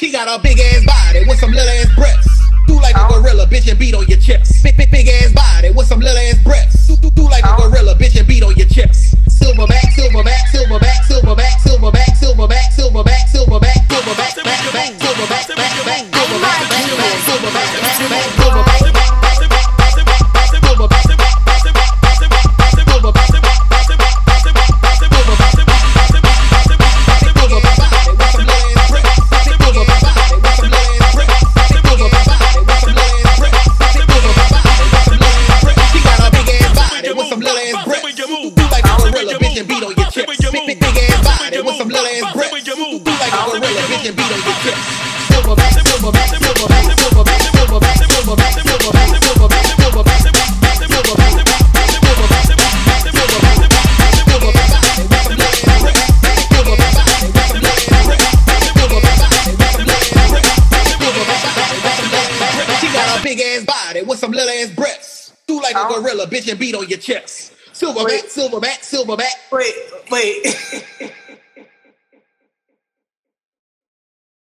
She got a big ass body with some little ass breasts. Do like a gorilla, bitch, and beat on your chest. Big ass body with some little ass breasts. Do like a gorilla, bitch, and beat on your chest. Silverback, silverback, silverback, silverback, silverback, silverback, silverback, silverback, silverback, back, silverback, back, silverback, silverback, with some little ass breasts. Do like a gorilla, bitch, and beat on your chest. Silverback, silverback, silverback. Wait.